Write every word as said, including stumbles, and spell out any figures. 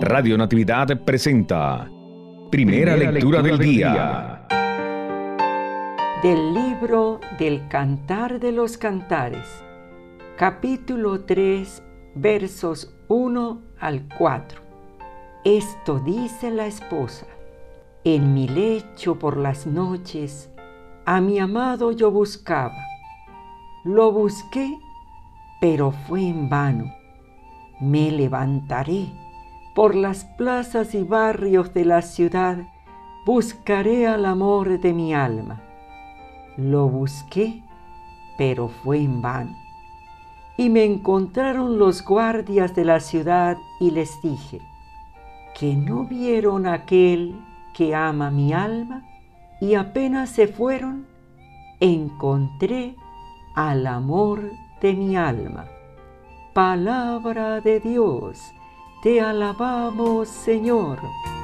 Radio Natividad presenta Primera, Primera lectura, lectura del, del día. día. Del libro del Cantar de los Cantares, capítulo tres, versos uno al cuatro. Esto dice la esposa: en mi lecho por las noches, a mi amado yo buscaba. Lo busqué, pero fue en vano. Me levantaré por las plazas y barrios de la ciudad, buscaré al amor de mi alma. Lo busqué, pero fue en vano. Y me encontraron los guardias de la ciudad y les dije: ¿que no vieron a aquel que ama mi alma? Y apenas se fueron, encontré al amor de mi alma. Palabra de Dios, te alabamos, Señor.